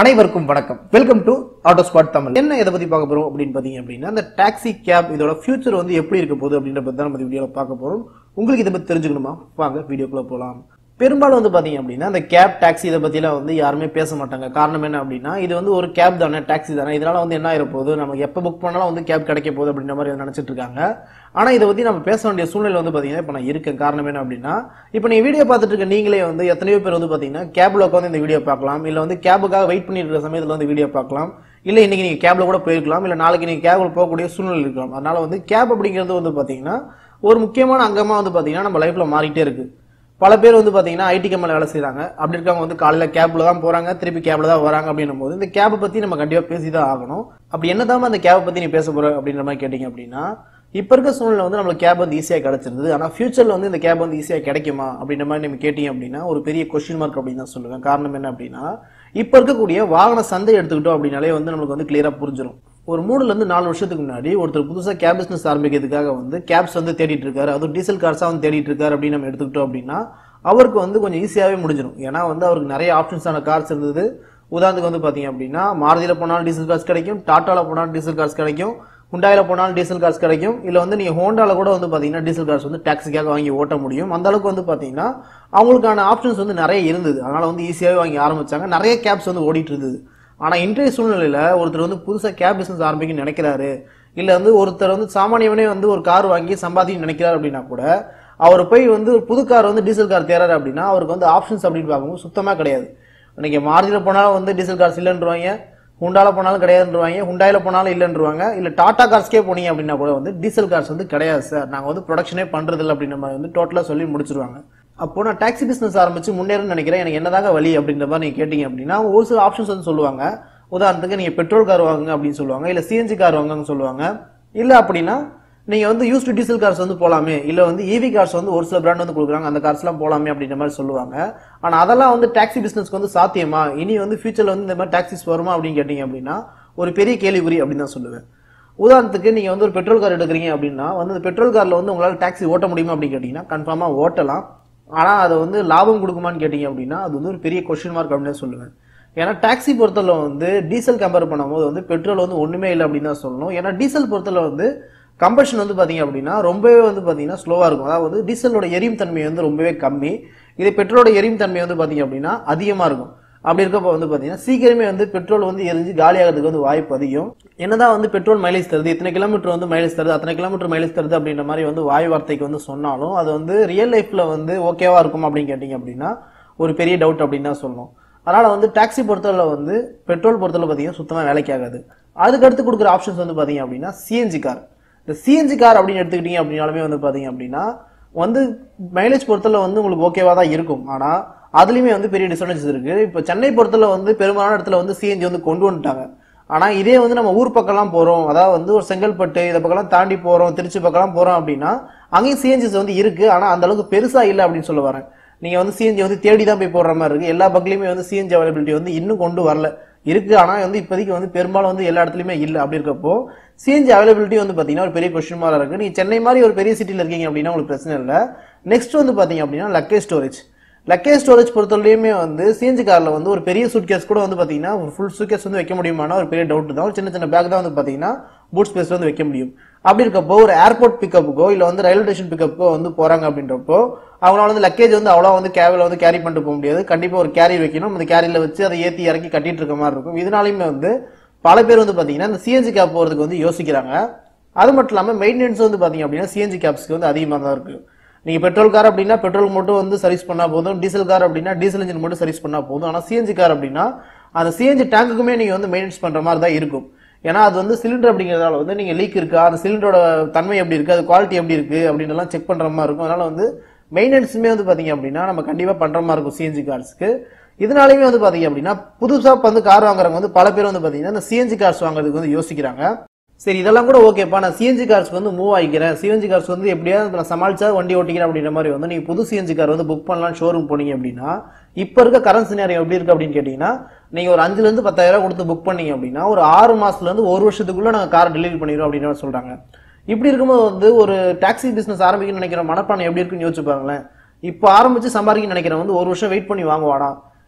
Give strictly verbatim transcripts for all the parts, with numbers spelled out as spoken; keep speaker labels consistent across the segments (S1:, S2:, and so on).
S1: அனைவருக்கும் வணக்கம். Welcome to Autospot Tamil. என்ன இதை பத்தி பார்க்க போறோம் அப்படின்னு பாத்தீங்க அப்படின்னா, இந்த டாக்ஸி கேப் இதோட ஃபியூச்சர் வந்து எப்படி இருக்க போகுது அப்படின்ற பத்தி தான் நம்ம வீடியோல பார்க்க போறோம். உங்களுக்கு இதை பத்தி தெரிஞ்சுக்கணுமா? வாங்க வீடியோக்குள்ள போலாம். பெரும்பாலும் வந்து பாத்தீங்க அப்படின்னா இந்த கேப் டாக்ஸி இதை பத்தி எல்லாம் வந்து யாருமே பேச மாட்டாங்க. காரணம் என்ன அப்படின்னா, இது வந்து ஒரு கேப் தானே, டாக்ஸி தானே, இதனால வந்து என்ன ஆயிர போகுது, நமக்கு எப்ப புக் பண்ணாலும் வந்து கேப் கிடைக்க போகுது அப்படின்ற மாதிரி நினைச்சிட்டு இருக்காங்க. ஆனா இதை பத்தி நம்ம பேச வேண்டிய சூழ்நிலை வந்து பாத்தீங்கன்னா இப்ப நான் இருக்கேன். காரணம் என்ன அப்படின்னா, இப்ப நீங்க வீடியோ பார்த்துட்டு இருக்க நீங்களே வந்து எத்தனையோ பேர் வந்து பாத்தீங்கன்னா கேப்ல உட்காந்து இந்த வீடியோ பார்க்கலாம், இல்ல வந்து கேபுக்காக வெயிட் பண்ணிட்டு இருக்க சமயத்துல வந்து வீடியோ பார்க்கலாம், இல்ல இன்னைக்கு நீங்க கேப்ல கூட போயிருக்கலாம், இல்ல நாளைக்கு நீங்க கேப்ல போகக்கூடிய சூழ்நிலை இருக்கலாம். அதனால வந்து கேப் அப்படிங்கிறது வந்து பாத்தீங்கன்னா ஒரு முக்கியமான அங்கமா வந்து பாத்தீங்கன்னா நம்ம லைஃப்ல மாறிட்டே இருக்கு. பல பேர் வந்து பாத்தீங்கன்னா ஐடி கம்பெனில வேலை செய்யறாங்க. அப்படி இருக்கவங்க வந்து காலையில கேப்ல தான் போறாங்க, திருப்பி கேப்ல தான் வராங்க. அப்படின்னும் போது இந்த கேபை பத்தி நம்ம கண்டிப்பா பேசிதான் ஆகணும். அப்படி என்னதான் அந்த கேபை பத்தி நீ பேச போற அப்படின்ற மாதிரி கேட்டீங்க அப்படின்னா, இப்ப இருக்க சூழ்நிலை வந்து நம்மளுக்கு கேப் வந்து ஈஸியா கிடைச்சிருந்தது. ஆனா ஃபியூச்சர்ல வந்து இந்த கேப் வந்து ஈஸியா கிடைக்குமா அப்படின்ற மாதிரி நம்ம கேட்டீங்க அப்படின்னா ஒரு பெரிய கொஸ்டின் மார்க் அப்படின்னு தான் சொல்லுவேன். காரணம் என்ன அப்படின்னா, இப்ப இருக்கக்கூடிய வாகன சந்தை எடுத்துக்கிட்டோம் அப்படின்னாலே வந்து நம்மளுக்கு வந்து கிளியரா புரிஞ்சிடும். ஒரு மூணுல இருந்து நாலு வருஷத்துக்கு முன்னாடி ஒருத்தர் புதுசா கேப் பிசினஸ் ஆரம்பிக்கிறதுக்காக வந்து கேப்ஸ் வந்து தேடிட்டு இருக்காரு, அதுவும் டீசல் கார்ஸா வந்து தேடிட்டு இருக்காரு அப்படின்னு நம்ம எடுத்துக்கிட்டோம் அப்படின்னா அவருக்கு வந்து கொஞ்சம் ஈஸியாவே முடிஞ்சிடும். ஏன்னா வந்து அவருக்கு நிறைய ஆப்ஷன்ஸான கார்ஸ் இருந்தது. உதாரணத்துக்கு வந்து பாத்தீங்க அப்படின்னா, மாருதியில போனாலும் டீசல் கார்ஸ் கிடைக்கும், டாட்டால போனாலும் டீசல் கார்ஸ் கிடைக்கும், ஹுண்டாயில போனாலும் டீசல் கார்ஸ் கிடைக்கும், இல்ல வந்து நீங்க ஹோண்டால கூட வந்து பாத்தீங்கன்னா டீசல் கார்ஸ் வந்து டாக்ஸிக்காக வாங்கி ஓட்ட முடியும். அந்த அளவுக்கு வந்து பாத்தீங்கன்னா அவங்களுக்கான ஆப்ஷன்ஸ் வந்து நிறைய இருந்தது. அதனால வந்து ஈஸியாவே வாங்கி ஆரம்பிச்சாங்க. நிறைய கேப்ஸ் வந்து ஓடிட்டு இருந்தது. ஆனா இன்றைய சூழ்நிலையில ஒருத்தர் வந்து புதுசா கேப் பிசினஸ் ஆரம்பிக்க நினைக்கிறாரு, இல்ல வந்து ஒருத்தர் வந்து சாமானியவனே வந்து ஒரு கார் வாங்கி சம்பாதிக்க நினைக்கிறாரு அப்படின்னா கூட அவர் போய் வந்து புது கார் வந்து டீசல் கார் தேர்றாரு அப்படின்னா அவருக்கு வந்து ஆப்ஷன்ஸ் அப்படின்னு பார்க்கும்போது சுத்தமா கிடையாது. இன்னைக்கு மாருதியில போனாலும் வந்து டீசல் கார்ஸ் இல்லைன்றவாங்க, ஹுண்டால போனாலும் கிடையாதுன்றவாங்க, ஹுண்டாயில போனாலும் இல்லைன்றவாங்க, இல்ல டாடா கார்ஸ்க்கே போனீங்க அப்படின்னா கூட வந்து டீசல் கார்ஸ் வந்து கிடையாது சார், நாங்க வந்து ப்ரொடக்ஷனே பண்றது இல்லை அப்படின்ற மாதிரி வந்து டோட்டலா சொல்லி முடிச்சிருவாங்க. அப்போ நான் டாக்ஸி பிசினஸ் ஆரம்பிச்சு முன்னேறன்னு நினைக்கிறேன், எனக்கு என்னதாக வழி அப்படின்ற மாதிரி நீங்க கேட்டீங்க அப்படின்னா ஒரு சில ஆப்ஷன்ஸ் வந்து சொல்லுவாங்க. உதாரணத்துக்கு நீங்க பெட்ரோல் கார் வாங்குங்க அப்படின்னு சொல்லுவாங்க, இல்ல சிஎன்ஜி கார் வாங்குன்னு சொல்லுவாங்க, இல்ல அப்படின்னா நீங்க வந்து யூஸ்டு டீசல் கார்ஸ் வந்து போலாமே, இல்ல வந்து ஈவி கார்ஸ் வந்து ஒரு சில பிராண்ட் வந்து கொடுக்குறாங்க, அந்த கார்ஸ் எல்லாம் போலாமே அப்படின்ற மாதிரி சொல்லுவாங்க. ஆனா அதெல்லாம் வந்து டாக்ஸி பிசினஸ்க்கு வந்து சாத்தியமா, இனி வந்து ஃபியூச்சர்ல வந்து இந்த மாதிரி டாக்ஸிஸ் வருமா அப்படின்னு கேட்டீங்க அப்படின்னா ஒரு பெரிய கேள்விக்குறி அப்படின்னு தான் சொல்லுவேன். உதாரணத்துக்கு நீங்க வந்து ஒரு பெட்ரோல் கார் எடுக்கிறீங்க அப்படின்னா வந்து அந்த பெட்ரோல் கார்ல வந்து உங்களால டாக்ஸி ஓட்ட முடியுமா அப்படின்னு கேட்டீங்கன்னா கன்ஃபார்மா ஓட்டலாம். ஆனா அது வந்து லாபம் கொடுக்குமான்னு கேட்டீங்க அப்படின்னா அது வந்து ஒரு பெரிய கொஸ்டின் மார்க் அப்படின்னு சொல்லுவேன். ஏன்னா டாக்ஸி பொறுத்தல வந்து டீசல் கம்பேர் பண்ணும்போது வந்து பெட்ரோல் வந்து ஒண்ணுமே இல்லை அப்படின்னு தான் சொல்லணும். ஏன்னா டீசல் பொறுத்தல வந்து கம்பஷன் வந்து பாத்தீங்க அப்படின்னா ரொம்பவே வந்து பாத்தீங்கன்னா ஸ்லோவா இருக்கும். அதாவது டீசலோட எரியும் தன்மை வந்து ரொம்பவே கம்மி, இதே பெட்ரோலோட எரியும் தன்மை வந்து பாத்தீங்க அப்படின்னா அதிகமா இருக்கும். அப்படி இருக்கப்ப வந்து பாத்தீங்கன்னா சீக்கிரமே வந்து பெட்ரோல் வந்து எரிஞ்சு காலியாகிறதுக்கு வந்து வாய்ப்பு அதிகம். என்னதான் வந்து பெட்ரோல் மைலேஜ் தருது, இத்தனை கிலோமீட்டர் வந்து மைலேஜ் தருது, அத்தனை கிலோமீட்டர் மைலேஜ் தருது அப்படின்ற மாதிரி வந்து வாய் வார்த்தைக்கு வந்து சொன்னாலும் அது வந்து ரியல் லைஃப்ல வந்து ஓகேவா இருக்கும் அப்படின்னு கேட்டீங்க அப்படின்னா ஒரு பெரிய டவுட் அப்படின்னு தான் சொல்லணும். அதனால வந்து டாக்ஸி பொறுத்தவரை வந்து பெட்ரோல் பொறுத்தவரை பாத்தீங்கன்னா சுத்தமா வேலைக்கு ஆகாது. அதுக்கு அடுத்து கொடுக்குற ஆப்ஷன்ஸ் வந்து பாத்தீங்க அப்படின்னா சிஎன்ஜி கார். இந்த சிஎன்ஜி கார் அப்படின்னு எடுத்துக்கிட்டீங்க அப்படின்னாலுமே வந்து பாத்தீங்க அப்படின்னா வந்து மைலேஜ் பொறுத்தல வந்து உங்களுக்கு ஓகேவா தான் இருக்கும். ஆனா அதுலயுமே வந்து பெரிய டிஸ்அட்வான்டேஜ் இருக்கு. இப்ப சென்னை பொறுத்தல வந்து பெரும்பாலான இடத்துல வந்து சிஎன்ஜி வந்து கொண்டு வந்துட்டாங்க. ஆனா இதே வந்து நம்ம ஊர் பக்கம்லாம் போறோம், அதாவது வந்து ஒரு செங்கல்பட்டு இதை பக்கம்லாம் தாண்டி போறோம், திருச்சி பக்கம்லாம் போறோம் அப்படின்னா அங்கேயும் சிஎன்ஜிஸ் வந்து இருக்கு. ஆனா அந்த அளவுக்கு பெருசா இல்லை அப்படின்னு சொல்ல வரேன். நீங்க வந்து சிஎன்ஜி வந்து தேடி தான் போய் போடுற மாதிரி இருக்கு. எல்லா பக்கலையுமே வந்து சிஎன்ஜி அவைலபிலிட்டி வந்து இன்னும் கொண்டு வரல இருக்கு. ஆனா வந்து இப்போதைக்கு வந்து பெரும்பாலும் வந்து எல்லா இடத்துலயுமே இல்ல. அப்படி இருக்கப்போ சிஎன்ஜி அவைலபிலிட்டி வந்து பாத்தீங்கன்னா ஒரு பெரிய கொஸ்டின் மார்க் இருக்கு. நீங்க சென்னை மாதிரி ஒரு பெரிய சிட்டில இருக்கீங்க அப்படின்னா உங்களுக்கு பிரச்சனை இல்லை. நெக்ஸ்ட் வந்து பாத்தீங்க அப்படின்னா லக்கேஜ் ஸ்டோரேஜ். லக்கேஜ் ஸ்டோரேஜ் பொறுத்தவரையுமே வந்து சிஎன்ஜி கார்ல வந்து ஒரு பெரிய சூட்கேஸ் கூட வந்து பாத்தீங்கன்னா ஒரு ஃபுல் சூட்கேஸ் வந்து வைக்க முடியுமானா ஒரு பெரிய டவுட் தான். ஒரு சின்ன சின்ன பேக் தான் வந்து பாத்தீங்கன்னா பூட் ஸ்பேஸ் வந்து வைக்க முடியும். அப்படி இருக்கப்போ ஒரு ஏர்போர்ட் பிக்கப்புக்கோ இல்ல வந்து ரயில்வே ஸ்டேஷன் பிக்கப்புக்கோ வந்து போறாங்க அப்படின்றப்போ அவங்களால வந்து லக்கேஜ் வந்து அவ்வளவு வந்து கேபில வந்து கேரி பண்ணிட்டு போக முடியாது. கண்டிப்பா ஒரு கேரியர் வைக்கணும், அந்த கேரியர்ல வச்சு அதை ஏத்தி இறக்கி கட்டிட்டு இருக்க மாதிரி இருக்கும். இதனாலுமே வந்து பல பேர் வந்து பாத்தீங்கன்னா இந்த சிஎன்ஜி கேப் போறதுக்கு வந்து யோசிக்கிறாங்க. அது மட்டும் இல்லாம மெயின்டெனன்ஸ் வந்து பாத்தீங்க அப்படின்னா சிஎன்ஜி கேப்ஸ்க்கு வந்து அதிகமாக தான் இருக்கு. நீங்க பெட்ரோல் கார் அப்படின்னா பெட்ரோல் மட்டும் வந்து சர்வீஸ் பண்ணா போதும், டீசல் கார் அப்படின்னா டீசல் இன்ஜின் மட்டும் சர்வீஸ் பண்ணா போதும். ஆனா சிஎன்ஜி கார் அப்படின்னா அந்த சிஎன்ஜி டேங்குக்குமே நீங்க வந்து மெயின்டெனன்ஸ் பண்ற மாதிரி தான் இருக்கும். ஏன்னா அது வந்து சிலிண்டர் அப்படிங்கிறதால வந்து நீங்க லீக் இருக்கா, அந்த சிலிண்டரோட தன்மை எப்படி இருக்கு, அது குவாலிட்டி எப்படி இருக்கு அப்படின்னு எல்லாம் செக் பண்ற மாதிரி இருக்கும். அதனால வந்து மெயின்டெனன்ஸுமே வந்து பாத்தீங்க அப்படின்னா நம்ம கண்டிப்பா பண்ற மாதிரி இருக்கும் சிஎன்ஜி கார்ஸ்க்கு. இதனாலயுமே வந்து பாத்தீங்க அப்படின்னா புதுசா வந்து கார் வாங்குறவங்க வந்து பல பேர் வந்து பாத்தீங்கன்னா இந்த சிஎன்ஜி கார்ஸ் வாங்குறதுக்கு வந்து யோசிக்கிறாங்க. சரி இதெல்லாம் கூட ஓகேப்பா, நான் சிஎன்ஜி கார்ஸ்க்கு வந்து மூவ் ஆகிக்கிறேன், சிஎன்ஜி கார்ஸ் வந்து எப்படியாவது நான் சமாளிச்சா வண்டி ஓட்டிக்கிறேன் அப்படின்ற மாதிரி வந்து நீங்க புது சிஎன்ஜி கார் வந்து புக் பண்ணலாம் ஷோரூம் போனீங்க அப்படின்னா இப்ப இருக்க கரண்ட் சினாரியோ எப்படி இருக்கு அப்படின்னு கேட்டீங்கன்னா நீங்க ஒரு அஞ்சுல இருந்து பத்தாயிரம் கொடுத்து புக் பண்ணீங்க அப்படின்னா ஒரு ஆறு மாசத்துல இருந்து ஒரு வருஷத்துக்குள்ள நாங்க கார் டெலிவரி பண்ணிடுவோம் அப்படின்னு சொல்றாங்க. இப்படி இருக்கும்போது வந்து ஒரு டாக்ஸி பிசினஸ் ஆரம்பிக்கணும்னு நினைக்கிற மனப்பானை எப்படி இருக்குன்னு யோசிச்சு பாருங்களேன். இப்ப ஆரம்பிச்சு சம்பாதிக்க நினைக்கிறேன் வந்து ஒரு வருஷம் வெயிட் பண்ணி வாங்குவாடா,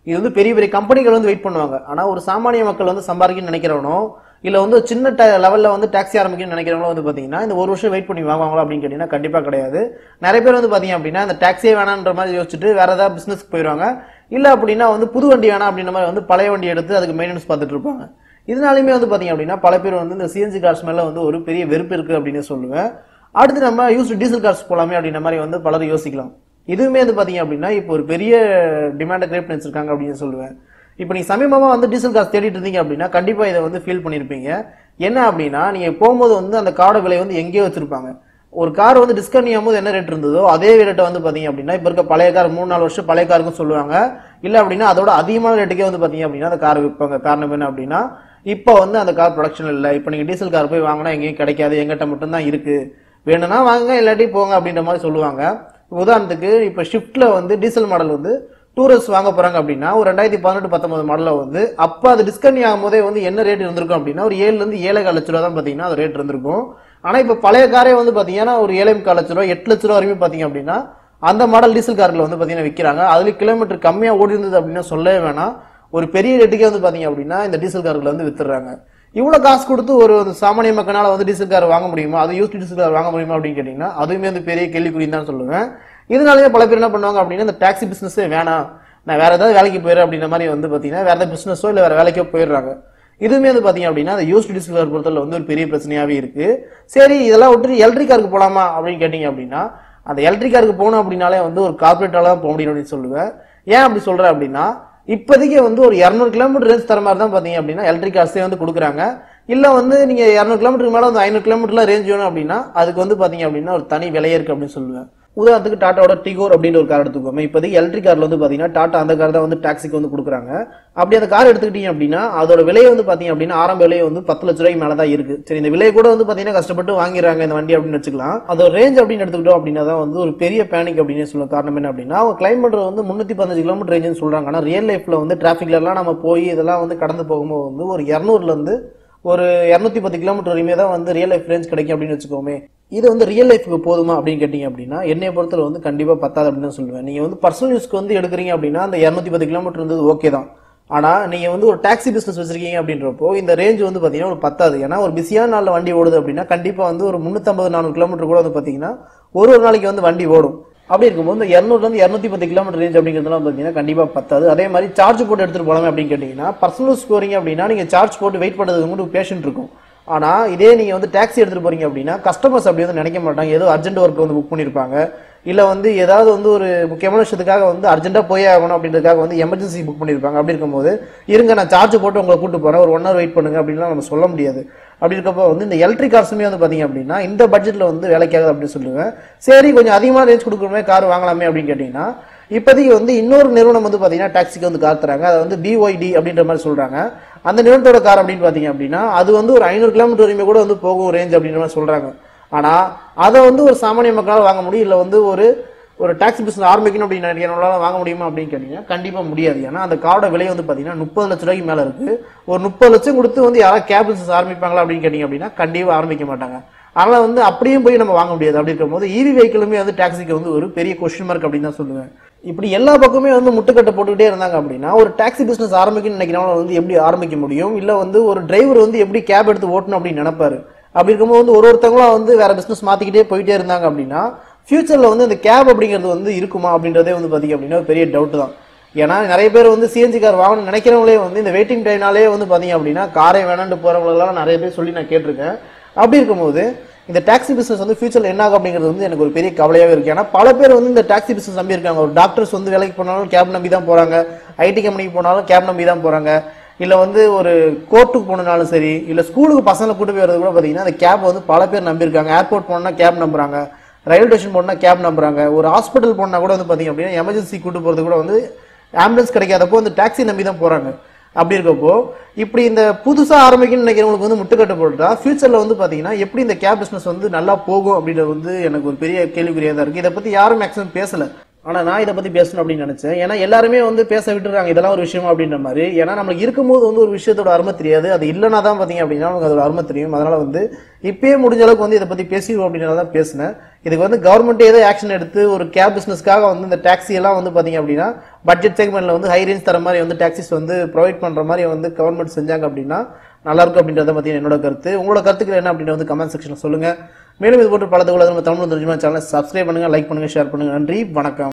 S1: இது வந்து பெரிய பெரிய கம்பெனிகள் வந்து வெயிட் பண்ணுவாங்க. ஆனா ஒரு சாமானிய மக்கள் வந்து சம்பாதிக்கணும்னு நினைக்கிறவனோ இல்ல வந்து சின்ன லெவல்ல வந்து டாக்ஸி ஆரம்பிக்கணும்னு நினைக்கிறவங்களோ வந்து பாத்தீங்கன்னா இந்த ஒரு வருஷம் வெயிட் பண்ணி வாங்குவாங்களா அப்படின்னு கேட்டீங்கன்னா கண்டிப்பா கிடையாது. நிறைய பேர் வந்து பாத்தீங்க அப்படின்னா இந்த டாக்ஸியே வேணான்ற மாதிரி யோசிச்சுட்டு வேற ஏதாவது பிசினஸ்க்கு போயிடுவாங்க. இல்ல அப்படின்னா வந்து புது வண்டி வேணாம் அப்படின்ற மாதிரி வந்து பழைய வண்டி எடுத்து அதுக்கு மெயின்டெனன்ஸ் பார்த்துட்டு இருப்பாங்க. இதனாலுமே வந்து பாத்தீங்க அப்படின்னா பல பேர் வந்து இந்த சிஎன்ஜி கார்ஸ் மேல வந்து ஒரு பெரிய வெறுப்பு இருக்கு அப்படின்னு சொல்லுவேன். அடுத்து நம்ம யூஸ்டு டீசல் கார்ஸ் போலாமே அப்படின்ற மாதிரி வந்து பலரும் யோசிக்கலாம். இதுவுமே வந்து பாத்தீங்க அப்படின்னா இப்போ ஒரு பெரிய டிமாண்டை கிரியேட் பண்ணி வச்சிருக்காங்க அப்படின்னு சொல்லுவேன். இப்போ நீங்க சமீபமா வந்து டீசல் கார்ஸ் தேடிட்டு இருந்தீங்க அப்படின்னா கண்டிப்பா இதை வந்து ஃபீல் பண்ணிருப்பீங்க. என்ன அப்படின்னா நீங்க போகும்போது வந்து அந்த காரோட விலை வந்து எங்கேயோ வச்சிருப்பாங்க. ஒரு கார் வந்து டிஸ்கவுண்ட் ஆகும்போது என்ன ரேட் இருந்ததோ அதே ரேட்டை வந்து பாத்தீங்க அப்படின்னா இப்ப இருக்க பழைய கார் மூணு நாலு வருஷம் பழைய காருக்கும் சொல்லுவாங்க. இல்ல அப்படின்னா அதோட அதிகமான ரேட்டுக்கே வந்து பாத்தீங்க அப்படின்னா அந்த கார் விற்பாங்க. காரணம் என்ன அப்படின்னா இப்போ வந்து அந்த கார் ப்ரொடக்ஷன் இல்லை. இப்போ நீங்க டீசல் கார் போய் வாங்கினா எங்கேயும் கிடைக்காது, எங்கிட்ட மட்டும் தான் இருக்கு, வேணும்னா வாங்க இல்லாட்டி போங்க அப்படின்ற மாதிரி சொல்லுவாங்க. உதாரணத்துக்கு இப்ப ஷிஃப்ட்ல வந்து டீசல் மாடல் வந்து டூரஸ் வாங்க போறாங்க அப்படின்னா ஒரு ரெண்டாயிரத்தி பதினெட்டு பத்தொன்பது மாடல வந்து அப்ப அது டிஸ்கவுண்ட் ஆகும் போதே வந்து என்ன ரேட் இருந்திருக்கும் அப்படின்னா ஒரு ஏழுல இருந்து ஏழை கால் லட்ச ரூபா தான் பாத்தீங்கன்னா அது ரேட் இருந்திருக்கும். ஆனா இப்ப பழைய காரே வந்து பாத்தீங்கன்னா ஒரு ஏழை கால் லட்ச ரூபா எட்டு லட்ச ரூபா வரைக்கும் பாத்தீங்க அப்படின்னா அந்த மாடல் டீசல் கார்ல வந்து பாத்தீங்கன்னா விற்கிறாங்க. அதுல கிலோமீட்டர் கம்மியா ஓடி இருந்தது அப்படின்னா சொல்லவே வேணாம், ஒரு பெரிய ரேட்டுக்கே வந்து பாத்தீங்க அப்படின்னா இந்த டீசல் கார்ல வந்து வித்துறாங்க. இவ்வளவு காசு கொடுத்து ஒரு சாமானிய மக்களால வந்து டீசல் கார் வாங்க முடியுமா, அது யூஸ்டு டீசல் கார் வாங்க முடியுமா அப்படின்னு கேட்டீங்கன்னா அதுவுமே வந்து பெரிய கேள்விக்குறின்னு தான் சொல்லுவேன். இதனாலேயே பல பேர் என்ன பண்ணுவாங்க அப்படின்னா இந்த டாக்ஸி பிசினஸே வேணாம், நான் வேற ஏதாவது வேலைக்கு போயிடுறேன் அப்படின்ற மாதிரி வந்து பாத்தீங்கன்னா வேற ஏதாவது பிசினஸோ இல்ல வேற வேலைக்கோ போயிடுறாங்க. இதுவுமே வந்து பாத்தீங்க அப்படின்னா அந்த யூஸ்டு டீசல் கார் பொறுத்தவரை வந்து ஒரு பெரிய பிரச்சனையாவே இருக்கு. சரி இதெல்லாம் விட்டு எலக்ட்ரிக் காருக்கு போலாமா அப்படின்னு கேட்டீங்க அப்படின்னா அந்த எலக்ட்ரிக் காருக்கு போகணும் அப்படின்னாலே வந்து ஒரு கார்பரேட்டால தான் போக முடியும் அப்படின்னு சொல்லுவேன். ஏன் அப்படி சொல்றேன் அப்படின்னா இப்போதைக்கு வந்து ஒரு இருநூறு கிலோமீட்டர் ரேஞ்ச் தர மாதிரி தான் பாத்தீங்க அப்படின்னா எலக்ட்ரிக் கார்ஸே வந்து கொடுக்குறாங்க. இல்ல வந்து நீங்க இருநூறு கிலோமீட்டருக்கு மேல வந்து ஐநூறு கிலோமீட்டர்ல ரேஞ்ச் வேணும் அப்படின்னா அதுக்கு வந்து பாத்தீங்க அப்படின்னா ஒரு தனி விலையே இருக்கு அப்படின்னு சொல்லுவேன். உதாரணத்துக்கு டாட்டாவோட டிகோர் அப்படின்ற ஒரு கார் எடுத்துக்கோமே. இப்போதைக்கு எலக்ட்ரிக் கார்ல வந்து பாத்தீங்கன்னா டாடா அந்த கார் தான் வந்து டாக்ஸிக்கு வந்து கொடுக்குறாங்க. அப்படி அந்த கார் எடுத்துக்கிட்டீங்க அப்படின்னா அதோட விலையை வந்து பாத்தீங்க அப்படின்னா ஆரம்ப விலையை வந்து பத்து லட்ச ரூபாய்க்கு மேலதான் இருக்கு. சரி இந்த விலையை கூட வந்து பாத்தீங்கன்னா கஷ்டப்பட்டு வாங்கிடுறாங்க இந்த வண்டி அப்படின்னு வச்சுக்கலாம். அதோட ரேஞ்ச் அப்படின்னு எடுத்துக்கிட்டோம் அப்படின்னா தான் வந்து ஒரு பெரிய பேனிக் அப்படின்னு சொல்லுவோம். காரணம் என்ன அப்படின்னா அவங்க கிளைம் பண்றது வந்து முன்னூத்தி பதினஞ்சு கிலோமீட்டர் ரேஞ்சுன்னு சொல்றாங்க. ஆனா ரியல் லைஃப்ல வந்து டிராபிக்ல எல்லாம் நம்ம போய் இதெல்லாம் வந்து கடந்து போகும்போது வந்து ஒரு இருநூறுல இருந்து ஒரு இருநூத்தி பத்து கிலோமீட்டர் வரையுமே தான் வந்து ரியல் லைஃப் ரேஞ்ச் கிடைக்கும் அப்படின்னு வச்சுக்கோமே. இது வந்து ரியல் லைஃப்க்கு போதுமா அப்படின்னு கேட்டீங்க அப்படின்னா என்னைய பொறுத்தவரை வந்து கண்டிப்பா பத்தாது அப்படின்னு சொல்லுவேன். நீங்க வந்து பர்சனல் யூஸ்க்கு வந்து எடுக்கிறீங்க அப்படின்னா அந்த இருநூத்தி பத்து கிலோமீட்டர் இருந்தது ஓகே தான். ஆனா நீங்க வந்து ஒரு டாக்ஸி பிசினஸ் வச்சிருக்கீங்க அப்படின்றப்போ இந்த ரேஞ்ச் வந்து பாத்தீங்கன்னா ஒரு பத்தாது. ஏன்னா ஒரு பிஸியான நாள்ல வண்டி ஓடுது அப்படின்னா கண்டிப்பா வந்து ஒரு முன்னூத்தி ஐம்பது நானூறு கிலோமீட்டர் கூட வந்து பாத்தீங்கன்னா ஒரு ஒரு நாளைக்கு வந்து வண்டி ஓடும். அப்படி இருக்கும்போது இந்த இருநூறுல இருந்து இருநூத்தி பத்து கிலோமீட்டர் ரேஞ்ச் அப்படிங்கிறதுலாம் பாத்தீங்கன்னா கண்டிப்பா பத்தாது. அதே மாதிரி சார்ஜ் போட்டு எடுத்துட்டு போலாமே அப்படின்னு கேட்டீங்கன்னா பர்சனல் ஸ்கோரிங் அப்படின்னா நீங்க சார்ஜ் போட்டு வெயிட் பண்றதுக்கு மட்டும் பேஷண்ட் இருக்கும். ஆனா இதே நீங்க வந்து டாக்ஸி எடுத்துட்டு போறீங்க அப்படின்னா கஸ்டமர்ஸ் அப்படி வந்து நினைக்க மாட்டாங்க. ஏதோ அர்ஜென்ட் ஒர்க் வந்து புக் பண்ணிருப்பாங்க, இல்ல வந்து ஏதாவது வந்து ஒரு முக்கியமான விஷயத்துக்காக வந்து அர்ஜென்ட்டா போயே ஆகணும் அப்படின்றதுக்காக வந்து எமர்ஜென்சி புக் பண்ணிருப்பாங்க. அப்படி இருக்கும்போது இருங்க நான் சார்ஜ் போட்டு உங்களை கூட்டு போறேன், ஒரு ஒன் ஹவர் வெயிட் பண்ணுங்க அப்படின்லாம் நம்ம சொல்ல முடியாது. அப்படி இருக்கப்போ வந்து இந்த எலக்ட்ரிக் கார்ஸுமே வந்து பாத்தீங்க அப்படின்னா இந்த பட்ஜெட்ல வந்து வேலைக்காக அப்படின்னு சொல்லுவேன். சரி கொஞ்சம் அதிகமான ரேஞ்ச் கொடுக்குறமே கார் வாங்கலாமே அப்படின்னு கேட்டீங்கன்னா இப்போதைக்கு வந்து இன்னொரு நிறுவனம் வந்து பாத்தீங்கன்னா டாக்ஸிக்கு வந்து கார் தராங்க. அதை வந்து பிஒய்டி அப்படின்ற மாதிரி சொல்றாங்க. அந்த நிறுவனத்தோட கார் அப்படின்னு பாத்தீங்க அப்படின்னா அது வந்து ஒரு ஐநூறு கிலோமீட்டர் வரையுமே கூட வந்து போகும் ரேஞ்ச் அப்படின்ற மாதிரி சொல்றாங்க. ஆனா அதை வந்து ஒரு சாமானிய மக்களால் வாங்க முடியும், இல்ல வந்து ஒரு ஒரு டாக்ஸி பிசினஸ் ஆரம்பிக்கணும் அப்படின்னு நினைக்கிறவங்களால வாங்க முடியுமா அப்படின்னு கேட்டீங்கன்னா கண்டிப்பா முடியாது. ஏன்னா அந்த காரோட விலை வந்து பாத்தீங்கன்னா முப்பது லட்சம் ரூபாய்க்கு மேல இருக்கு. ஒரு முப்பது லட்சம் கொடுத்து வந்து யாராவது கேப் பிசினஸ் ஆரம்பிப்பாங்களா அப்படின்னு கேட்டீங்க அப்படின்னா கண்டிப்பா ஆரம்பிக்க மாட்டாங்க. அதனால வந்து அப்படியும் போய் நம்ம வாங்க முடியாது. அப்படி இருக்கும்போது ஈவி வெஹிக்கிளுமே வந்து டாக்ஸிக்கு வந்து ஒரு பெரிய கொஸ்டின் மார்க் அப்படின்னு தான் சொல்லுவேன். இப்படி எல்லா பக்கமே வந்து முட்டுக்கட்டை போட்டுக்கிட்டே இருந்தாங்க அப்படின்னா ஒரு டாக்ஸி பிசினஸ் ஆரம்பிக்கணும்னு நினைக்கிறவங்க வந்து எப்படி ஆரம்பிக்க முடியும், இல்ல வந்து ஒரு டிரைவர் வந்து எப்படி கேப் எடுத்து ஓட்டணும் அப்படின்னு நினைப்பாரு. அப்படி இருக்கும்போது வந்து ஒரு ஒருத்தவங்களும் வந்து வேற பிசினஸ் மாத்திக்கிட்டே போயிட்டே இருந்தாங்க அப்படின்னா ஃபியூச்சர்ல வந்து இந்த கேப் அப்படிங்கிறது வந்து இருக்குமா அப்படின்றதே வந்து பாத்தீங்க அப்படின்னா ஒரு பெரிய டவுட் தான். ஏன்னா நிறைய பேர் வந்து சிஎன்ஜி கார் வாங்கணும்னு நினைக்கிறவங்களே வந்து இந்த வெயிட்டிங் டைம்னாலே வந்து பாத்தீங்க அப்படின்னா காரே வேணான்னு போறவங்களெல்லாம் நிறைய பேர் சொல்லி நான் கேட்டிருக்கேன். அப்படி இருக்கும்போது இந்த டாக்ஸி பிசினஸ் வந்து ஃபியூச்சர்ல என்ன ஆகும் அப்படிங்கிறது வந்து எனக்கு ஒரு பெரிய கவலையாவே இருக்கு. ஏன்னா பல பேர் வந்து இந்த டாக்ஸி பிசினஸ் நம்பி இருக்காங்க. ஒரு டாக்டர்ஸ் வந்து வேலைக்கு போனாலும் கேப் நம்பி தான் போறாங்க, ஐடி கம்பெனிக்கு போனாலும் கேப் நம்பி தான் போறாங்க, இல்ல வந்து ஒரு கோர்ட்டுக்கு போனாலும் சரி, இல்ல ஸ்கூலுக்கு பசங்களை கூட்டு போய் வரது கூட பாத்தீங்கன்னா அந்த கேப் வந்து பல பேர் நம்பி இருக்காங்க. ஏர்போர்ட் போனா கேப் நம்புறாங்க, ரயில்வே ஸ்டேஷன் போனா கேப் நம்புறாங்க, ஒரு ஹாஸ்பிட்டல் போனா கூட வந்து பாத்தீங்க அப்படின்னா எமர்ஜென்சி கூட்டு போறது கூட வந்து ஆம்புலன்ஸ் கிடைக்காதப்போ அந்த டாக்ஸி நம்பி தான் போறாங்க. அப்படி இருக்கப்போ இப்படி இந்த புதுசா ஆரம்பிக்கணும்னு நினைக்கிறவங்களுக்கு வந்து முட்டுக்கட்டை போட்டுட்டா ஃபியூச்சர்ல வந்து பாத்தீங்கன்னா எப்படி இந்த கேப் பிசினஸ் வந்து நல்லா போகும் அப்படின்றது வந்து எனக்கு ஒரு பெரிய கேள்விக்குறியா தான் இருக்கு. இதை பத்தி யாரும் மேக்ஸிமம் பேசல. ஆனா நான் இதை பத்தி பேசணும் அப்படின்னு நினைச்சேன். ஏன்னா எல்லாருமே வந்து பேச விட்டுறாங்க இதெல்லாம் ஒரு விஷயம் அப்படின்ற மாதிரி. ஏன்னா நம்மளுக்கு இருக்கும்போது வந்து ஒரு விஷயத்தோட அருமை தெரியாது, அது இல்லைன்னா தான் பாத்தீங்க அப்படின்னா நமக்கு அதோட அருமை தெரியும். அதனால வந்து இப்பயே முடிஞ்ச அளவுக்கு வந்து இதை பத்தி பேசிடுவோம் அப்படின்னு தான் பேசினேன். இதுக்கு வந்து கவர்மெண்ட் ஏதோ ஆக்ஷன் எடுத்து ஒரு கேப் பிசினஸ்க்காக வந்து இந்த டாக்ஸி எல்லாம் வந்து பாத்தீங்க அப்படின்னா பட்ஜெட் செக்மெண்ட்ல வந்து ஹை ரேஞ்ச் தர மாதிரி வந்து டாக்ஸிஸ் வந்து ப்ரொவைட் பண்ற மாதிரி வந்து கவர்மெண்ட் செஞ்சாங்க அப்படின்னா நல்லா இருக்கும் அப்படின்றத பத்தி என்னோட கருத்து. உங்களோட கருத்துக்கள் என்ன அப்படின்னு வந்து கமெண்ட் செக்ஷன்ல சொல்லுங்க. மேலும் இது போன்ற பல தகவல்கள் நம்ம தமிழ் தெரிஞ்சுமா சேனலை சப்ஸ்கிரைப் பண்ணுங்க, லைக் பண்ணுங்க, ஷேர் பண்ணுங்க. நன்றி, வணக்கம்.